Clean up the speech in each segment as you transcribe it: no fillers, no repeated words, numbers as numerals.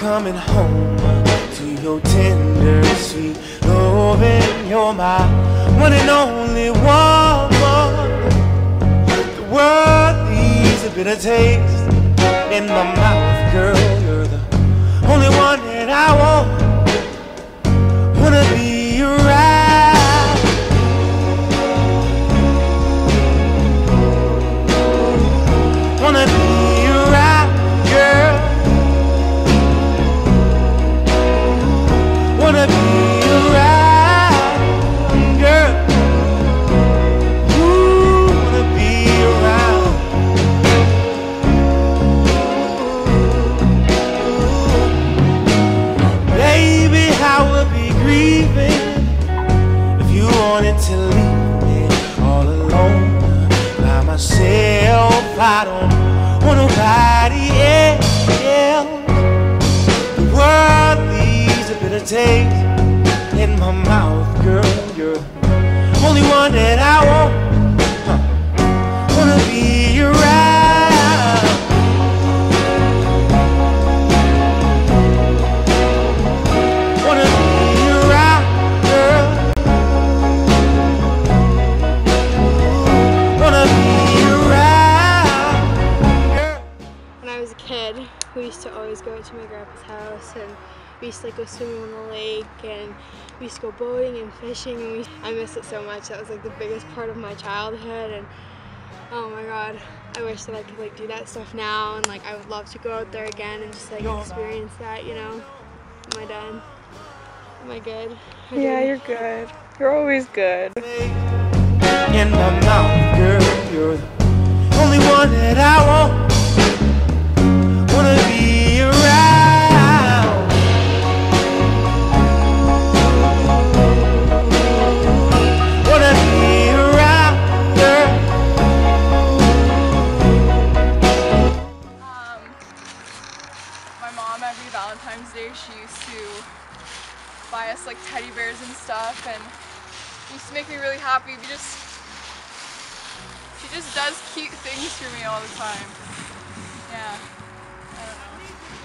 coming home to your tender, sweet loving. You're my one and only woman. The world leaves a bitter taste in my mouth, girl. You're the only one that I want. Wanna be around. Wanna be around, girl. Wanna be around, girl. Ooh, wanna be around. Baby, I would be grieving if you wanted to leave me all alone by myself. I don't want nobody else. The world leaves a bitter taste in my mouth, girl. You're the only one that I want. Wanna be around. Wanna be around, girl. Wanna be around, girl. When I was a kid, we used to always go to my grandpa's house, and we used to like go swimming on the lake, and we used to go boating and fishing, and I miss it so much. That was like the biggest part of my childhood, and oh my god, I wish that I could like do that stuff now, and like I would love to go out there again and just like experience that, you know. Am I done? Am I good? Yeah, you're good. You're always good. In my mouth, girl, you're the only one that I want. Wanna be around. Wanna be around, girl. My mom every Valentine's Day, she used to buy us like teddy bears and stuff, and it used to make me really happy. She just does cute things for me all the time. Yeah, I don't know.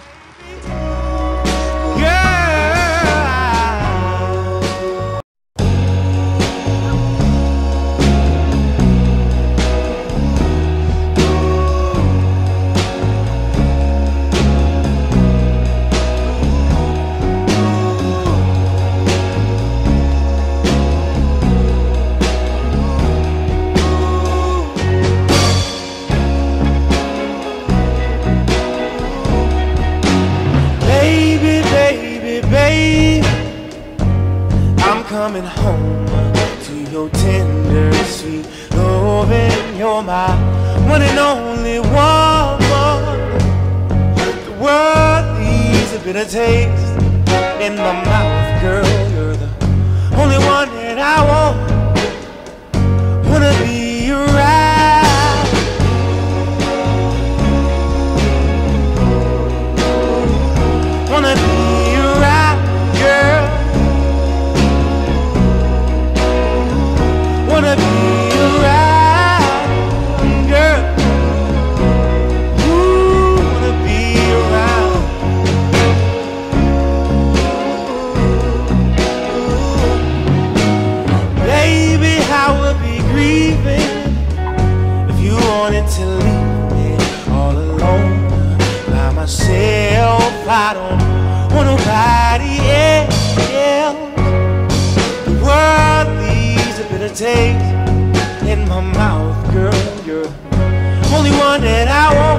Coming home to your tender, sweet loving. You're my one and only woman. The world leaves a bitter taste in my mouth, girl. You're the only one that I want. Wanna be around. Wanna be around, girl. Wanna be around, girl. Ooh, wanna be around. Baby, I would be grieving if you wanted to leave me all alone by myself. I don't want nobody else. The world leaves a bitter taste in my mouth, girl. You're the only one that I want.